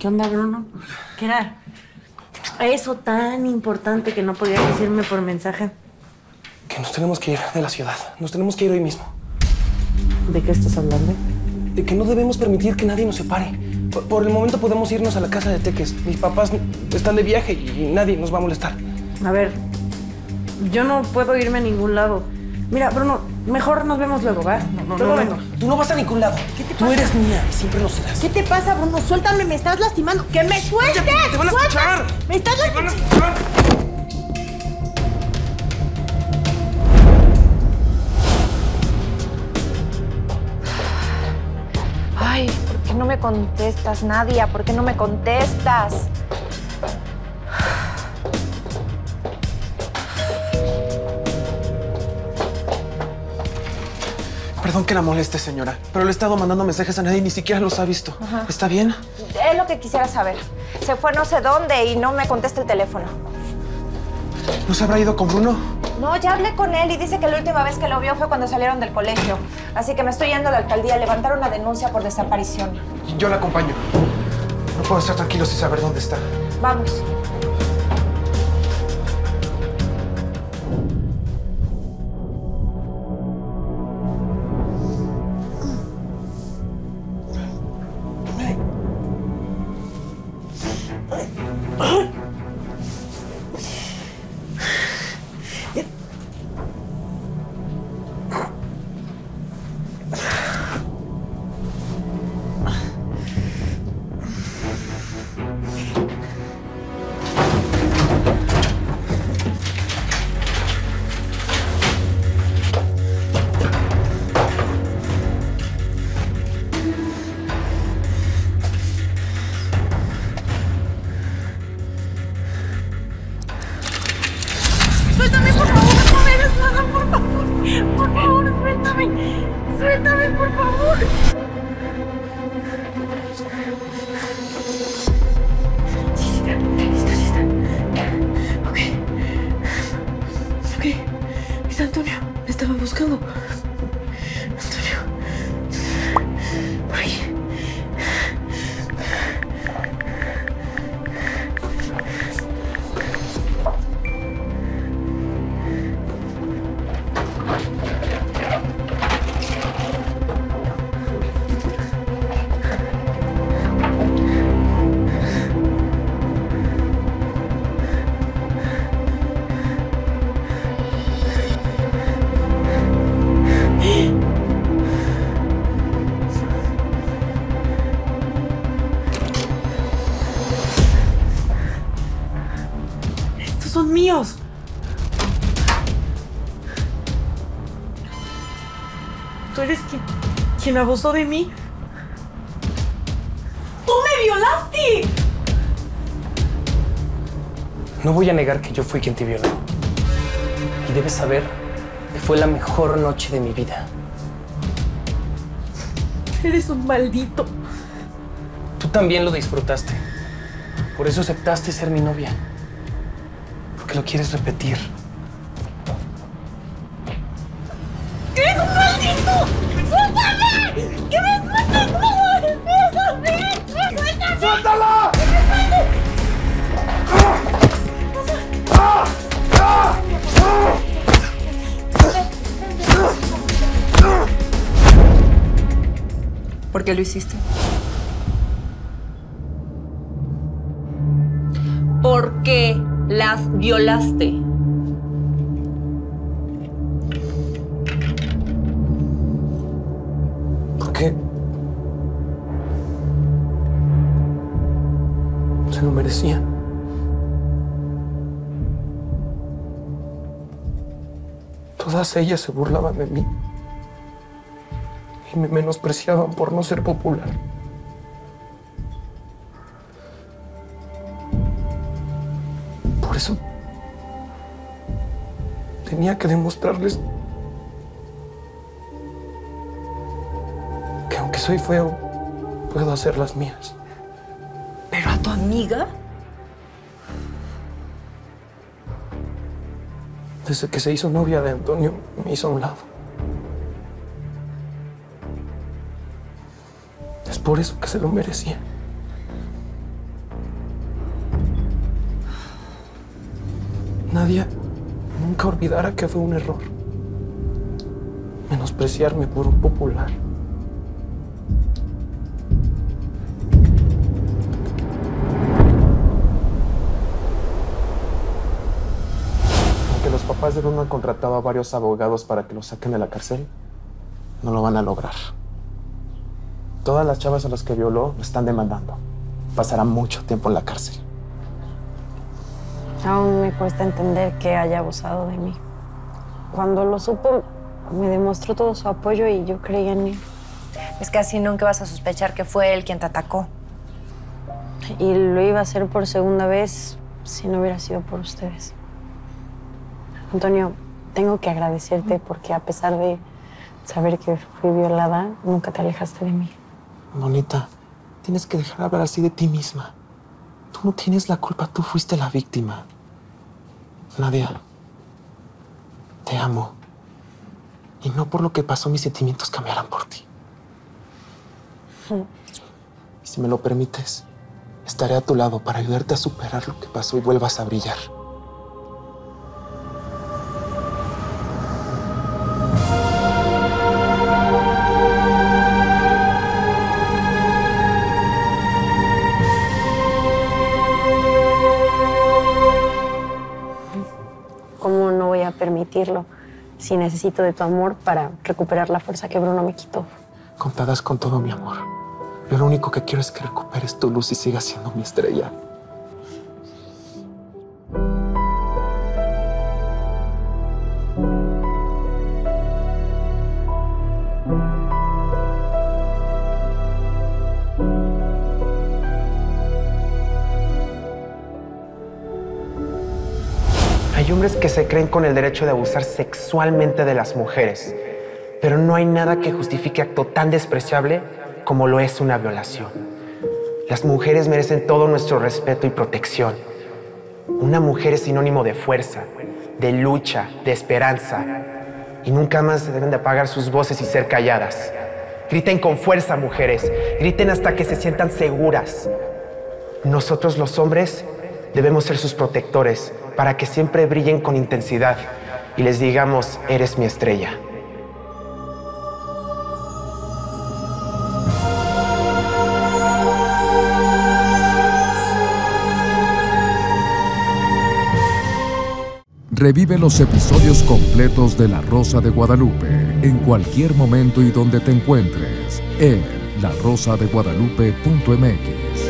¿Qué onda, Bruno? ¿Qué era eso tan importante que no podías decirme por mensaje? Que nos tenemos que ir de la ciudad. Nos tenemos que ir hoy mismo. ¿De qué estás hablando? De que no debemos permitir que nadie nos separe. Por el momento podemos irnos a la casa de Teques. Mis papás están de viaje y nadie nos va a molestar. A ver, yo no puedo irme a ningún lado. Mira, Bruno, mejor nos vemos luego, ¿va? Luego vengo. Tú no vas a ningún lado. ¿Qué te Tú pasa? eres mía y siempre lo serás. ¿Qué te pasa, Bruno? Suéltame, me estás lastimando. ¡Que me sueltes! ¡Te van a escuchar! ¡Me estás ¡Te van a lastimando! escuchar! Ay, ¿por qué no me contestas, Nadia? ¿Por qué no me contestas? Perdón que la moleste, señora, pero le he estado mandando mensajes a nadie y ni siquiera los ha visto. Ajá. ¿Está bien? Es lo que quisiera saber. Se fue no sé dónde y no me contesta el teléfono. ¿No se habrá ido con Bruno? No, ya hablé con él y dice que la última vez que lo vio fue cuando salieron del colegio. Así que me estoy yendo a la alcaldía a levantar una denuncia por desaparición. Yo la acompaño. No puedo estar tranquilo sin saber dónde está. Vamos. Suéltame, por favor, no me hagas nada, por favor. Por favor, suéltame. Suéltame, por favor. Sí, está. Ok. Es Antonio. Me estaba buscando. Antonio. Por ahí. Son míos. Tú eres quien abusó de mí. ¡Tú me violaste! No voy a negar que yo fui quien te violó. Y debes saber que fue la mejor noche de mi vida. Eres un maldito. Tú también lo disfrutaste. Por eso aceptaste ser mi novia. Porque lo quieres repetir. ¡Eres un maldito! ¡Suéltame! ¡Que me sueltes, por favor! ¡Suéltame! ¡Suéltala! ¿Por qué lo hiciste? ¿Por qué las violaste? ¿Por qué? Se lo merecían. Todas ellas se burlaban de mí. Y me menospreciaban por no ser popular. Por eso tenía que demostrarles que aunque soy feo, puedo hacer las mías. ¿Pero a tu amiga? Desde que se hizo novia de Antonio, me hizo a un lado. Es por eso que se lo merecía. Nadia nunca olvidara que fue un error menospreciarme por un popular. Aunque los papás de Bruno han contratado a varios abogados para que lo saquen de la cárcel, no lo van a lograr. Todas las chavas a las que violó lo están demandando. Pasará mucho tiempo en la cárcel. Aún me cuesta entender que haya abusado de mí. Cuando lo supo, me demostró todo su apoyo y yo creía en él. Es que así nunca vas a sospechar que fue él quien te atacó. Y lo iba a hacer por segunda vez si no hubiera sido por ustedes. Antonio, tengo que agradecerte porque a pesar de saber que fui violada, nunca te alejaste de mí. Bonita, tienes que dejar de hablar así de ti misma. Tú no tienes la culpa, tú fuiste la víctima. Nadia, te amo. Y no por lo que pasó mis sentimientos cambiarán por ti. Y si me lo permites, estaré a tu lado para ayudarte a superar lo que pasó y vuelvas a brillar. ¿Cómo no voy a permitirlo si necesito de tu amor para recuperar la fuerza que Bruno me quitó? Contadas con todo mi amor. Yo lo único que quiero es que recuperes tu luz y sigas siendo mi estrella. Hay hombres que se creen con el derecho de abusar sexualmente de las mujeres, pero no hay nada que justifique acto tan despreciable como lo es una violación. Las mujeres merecen todo nuestro respeto y protección. Una mujer es sinónimo de fuerza, de lucha, de esperanza, y nunca más deben de apagar sus voces y ser calladas. Griten con fuerza, mujeres, griten hasta que se sientan seguras. Nosotros los hombres debemos ser sus protectores para que siempre brillen con intensidad y les digamos, eres mi estrella. Revive los episodios completos de La Rosa de Guadalupe en cualquier momento y donde te encuentres en larosadeguadalupe.mx.